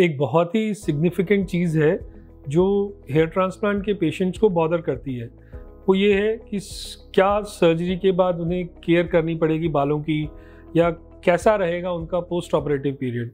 एक बहुत ही सिग्निफिकेंट चीज़ है जो हेयर ट्रांसप्लांट के पेशेंट्स को बॉदर करती है, वो ये है कि क्या सर्जरी के बाद उन्हें केयर करनी पड़ेगी बालों की, या कैसा रहेगा उनका पोस्ट ऑपरेटिव पीरियड।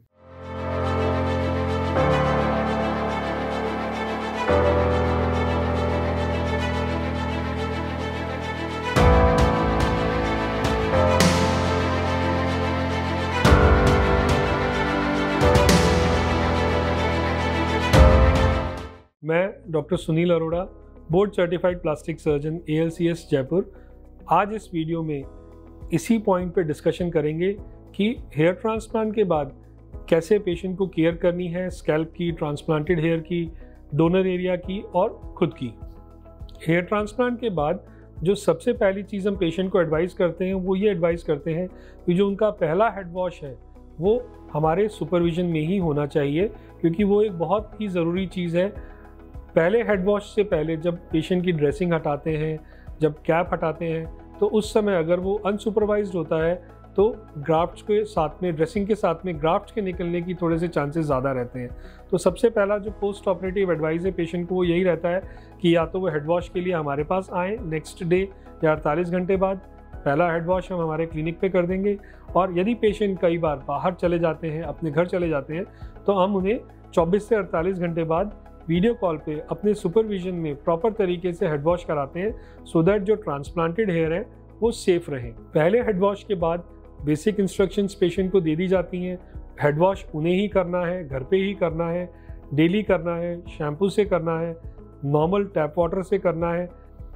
मैं doctor Sunil Arora, board certified plastic surgeon ALCS Jaipur. आज इस वीडियो में इसी पॉइंट पे डिस्कशन करेंगे कि हेयर ट्रांसप्लांट के बाद कैसे पेशेंट को केयर करनी है, स्कैल्प की, ट्रांसप्लांटेड हेयर की, डोनर एरिया की और खुद की। हेयर ट्रांसप्लांट के बाद जो सबसे पहली चीज़ हम पेशेंट को एडवाइस करते हैं वो ये एडवाइस करते हैं कि जो उनका पहला हेड वॉश है वो हमारे सुपरविजन में ही होना चाहिए, क्योंकि वो एक बहुत ही ज़रूरी चीज़ है। पहले हेड वॉश से पहले जब पेशेंट की ड्रेसिंग हटाते हैं, जब कैप हटाते हैं, तो उस समय अगर वो अनसुपरवाइज्ड होता है तो ग्राफ्ट्स के साथ में, ड्रेसिंग के साथ में ग्राफ्ट्स के निकलने की थोड़े से चांसेस ज़्यादा रहते हैं। तो सबसे पहला जो पोस्ट ऑपरेटिव एडवाइस है पेशेंट को वो यही रहता है कि या तो वो हेड वॉश के लिए हमारे पास आएँ नेक्स्ट डे या 48 घंटे बाद। पहला हेड वॉश हम हमारे क्लिनिक पे कर देंगे, और यदि पेशेंट कई बार बाहर चले जाते हैं, अपने घर चले जाते हैं, तो हम उन्हें 24 से 48 घंटे बाद वीडियो कॉल पे अपने सुपरविजन में प्रॉपर तरीके से हेड वॉश कराते हैं, सो दैट जो ट्रांसप्लांटेड हेयर है वो सेफ रहे। पहले हेड वॉश के बाद बेसिक इंस्ट्रक्शंस पेशेंट को दे दी जाती हैं। हेड वॉश उन्हें ही करना है, घर पे ही करना है, डेली करना है, शैम्पू से करना है, नॉर्मल टैप वाटर से करना है।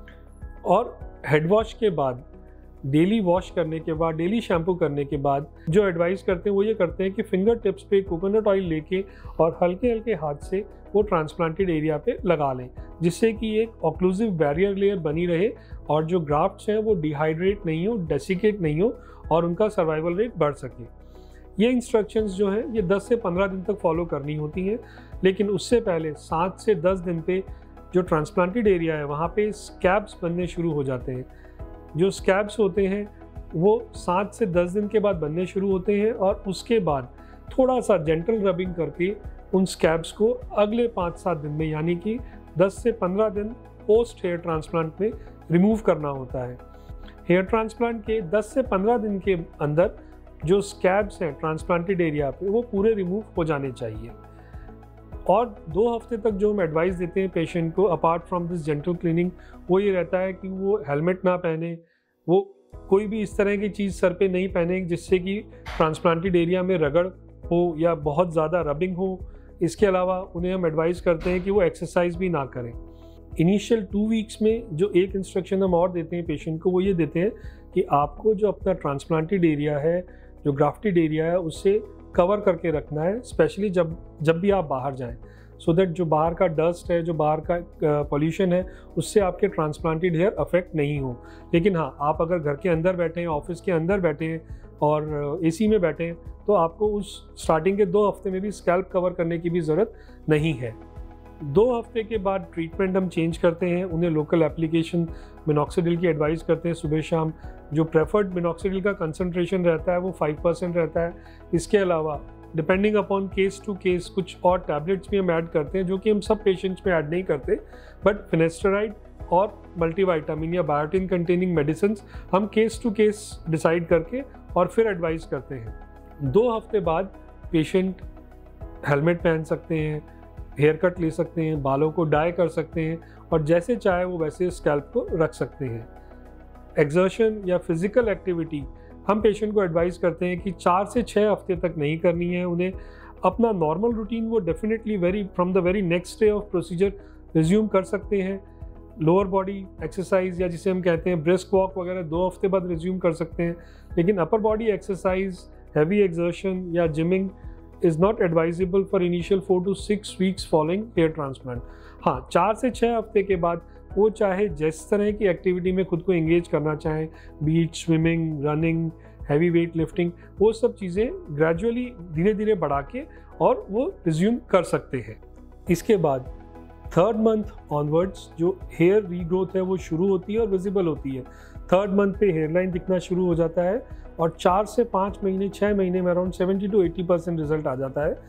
और हेड वॉश के बाद डेली वॉश करने के बाद, डेली शैम्पू करने के बाद जो एडवाइस करते हैं वो ये करते हैं कि फिंगर टिप्स पे कोकोनट ऑयल लेके और हल्के हल्के हाथ से वो ट्रांसप्लांटेड एरिया पे लगा लें, जिससे कि एक ऑक्लूसिव बैरियर लेयर बनी रहे और जो ग्राफ्ट्स हैं वो डिहाइड्रेट नहीं हो, डेसिकेट नहीं हो और उनका सर्वाइवल रेट बढ़ सके। ये इंस्ट्रक्शंस जो हैं ये 10 से 15 दिन तक फॉलो करनी होती हैं, लेकिन उससे पहले 7 से 10 दिन पे जो ट्रांसप्लांटेड एरिया है वहाँ पे स्कैब्स बनने शुरू हो जाते हैं। जो स्कैब्स होते हैं वो 7 से 10 दिन के बाद बनने शुरू होते हैं, और उसके बाद थोड़ा सा जेंटल रबिंग करके उन स्कैब्स को अगले 5-7 दिन में, यानी कि 10 से 15 दिन पोस्ट हेयर ट्रांसप्लांट में रिमूव करना होता है। हेयर ट्रांसप्लांट के 10 से 15 दिन के अंदर जो स्कैब्स हैं ट्रांसप्लांटेड एरिया पे वो पूरे रिमूव हो जाने चाहिए। और 2 हफ्ते तक जो हम एडवाइस देते हैं पेशेंट को apart from this gentle cleaning, वो ये रहता है कि वो हेलमेट ना पहने, वो कोई भी इस तरह की चीज़ सर पे नहीं पहने जिससे कि ट्रांसप्लांटेड एरिया में रगड़ हो या बहुत ज़्यादा रबिंग हो। इसके अलावा उन्हें हम एडवाइस करते हैं कि वो एक्सरसाइज भी ना करें। इनिशियल 2 वीक्स में जो एक इंस्ट्रक्शन हम और देते हैं पेशेंट को वो ये देते हैं कि आपको जो अपना ट्रांसप्लांटेड एरिया है, जो ग्राफ्टेड एरिया है, उससे कवर करके रखना है, स्पेशली जब भी आप बाहर जाएं, सो दैट जो बाहर का डस्ट है, जो बाहर का पॉल्यूशन है, उससे आपके ट्रांसप्लांटेड हेयर अफेक्ट नहीं हो। लेकिन हाँ, आप अगर घर के अंदर बैठे हैं, ऑफिस के अंदर बैठे हैं और AC में बैठे हैं, तो आपको उस स्टार्टिंग के 2 हफ्ते में भी स्कैल्प कवर करने की भी ज़रूरत नहीं है। 2 हफ्ते के बाद ट्रीटमेंट हम चेंज करते हैं, उन्हें लोकल एप्लीकेशन मिनॉक्सिडिल की एडवाइस करते हैं सुबह शाम। जो प्रेफर्ड मिनॉक्सिडिल का कंसंट्रेशन रहता है वो 5% रहता है। इसके अलावा depending upon case to case कुछ और टैबलेट्स भी हम ऐड करते हैं, जो कि हम सब पेशेंट्स में ऐड नहीं करते, बट फिनेस्टराइड और मल्टीविटामिन या बायोटिन कंटेनिंग मेडिसिन हम केस टू केस डिसाइड करके और फिर एडवाइस करते हैं। 2 हफ्ते बाद पेशेंट हेलमेट पहन सकते हैं, हेयर कट ले सकते हैं, बालों को डाई कर सकते हैं और जैसे चाहे वो वैसे स्कैल्प को रख सकते हैं। एक्सर्शन या फिजिकल एक्टिविटी हम पेशेंट को एडवाइस करते हैं कि 4 से 6 हफ्ते तक नहीं करनी है। उन्हें अपना नॉर्मल रूटीन वो definitely from the very next day of procedure resume कर सकते हैं। लोअर बॉडी एक्सरसाइज या जिसे हम कहते हैं ब्रिस्क वॉक वगैरह 2 हफ्ते बाद रिज्यूम कर सकते हैं, लेकिन upper body exercise, heavy exertion या gyming is not advisable for initial 4 to 6 weeks following hair transplant। हाँ, 4 से 6 हफ्ते के बाद वो चाहे जिस तरह की एक्टिविटी में खुद को एंगेज करना चाहें, beach swimming, running, heavy weight lifting, वो सब चीज़ें ग्रेजुअली धीरे धीरे बढ़ा के और वो रिज्यूम कर सकते हैं। इसके बाद 3rd मंथ ऑनवर्ड्स जो हेयर रीग्रोथ है वो शुरू होती है और विजिबल होती है। 3rd मंथ पे हेयरलाइन दिखना शुरू हो जाता है और 4 से 5 महीने 6 महीने में अराउंड 70 to 80% रिजल्ट आ जाता है।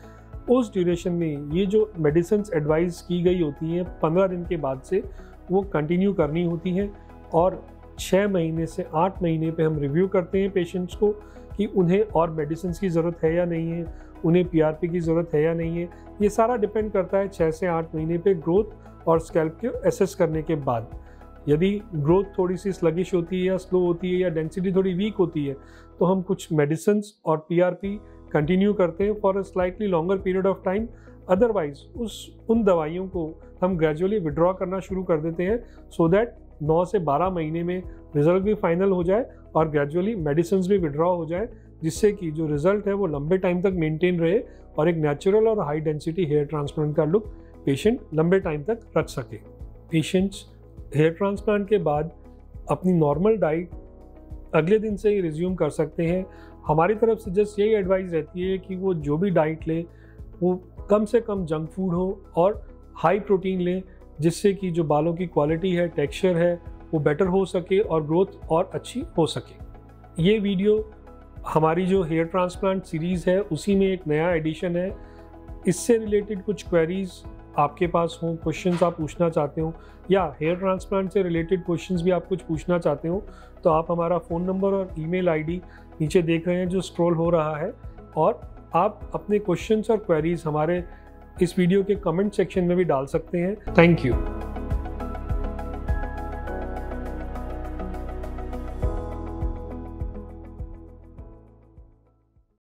उस ड्यूरेशन में ये जो मेडिसिन एडवाइस की गई होती हैं 15 दिन के बाद से वो कंटिन्यू करनी होती हैं, और 6 महीने से 8 महीने पे हम रिव्यू करते हैं पेशेंट्स को कि उन्हें और मेडिसिन की ज़रूरत है या नहीं है, उन्हें PRP की ज़रूरत है या नहीं है। ये सारा डिपेंड करता है 6 से 8 महीने पे ग्रोथ और स्कैल्प के एसेस करने के बाद। यदि ग्रोथ थोड़ी सी स्लगिश होती है या स्लो होती है या डेंसिटी थोड़ी वीक होती है तो हम कुछ मेडिसिन और PRP कंटिन्यू करते हैं for a slightly longer period of time. Otherwise उन दवाइयों को हम ग्रेजुअली विड्रॉ करना शुरू कर देते हैं सो दैट 9 से 12 महीने में रिजल्ट भी फाइनल हो जाए और ग्रेजुअली मेडिसिन भी विड्रॉ हो जाए, जिससे कि जो रिजल्ट है वो लंबे टाइम तक मेंटेन रहे और एक नेचुरल और हाई डेंसिटी हेयर ट्रांसप्लांट का लुक पेशेंट लंबे टाइम तक रख सके। पेशेंट्स हेयर ट्रांसप्लांट के बाद अपनी नॉर्मल डाइट अगले दिन से ही रिज्यूम कर सकते हैं। हमारी तरफ से जस्ट यही एडवाइस रहती है कि वो जो भी डाइट लें वो कम से कम जंक फूड हो और हाई प्रोटीन लें, जिससे कि जो बालों की क्वालिटी है, टेक्सचर है, वो बेटर हो सके और ग्रोथ और अच्छी हो सके। ये वीडियो हमारी जो हेयर ट्रांसप्लांट सीरीज़ है उसी में एक नया एडिशन है। इससे रिलेटेड कुछ क्वेरीज आपके पास हों, क्वेश्चंस आप पूछना चाहते हो या हेयर ट्रांसप्लांट से रिलेटेड क्वेश्चंस भी आप कुछ पूछना चाहते हो तो आप हमारा फ़ोन नंबर और ईमेल आईडी नीचे देख रहे हैं जो स्क्रॉल हो रहा है, और आप अपने क्वेश्चंस और क्वेरीज हमारे इस वीडियो के कमेंट सेक्शन में भी डाल सकते हैं। Thank you.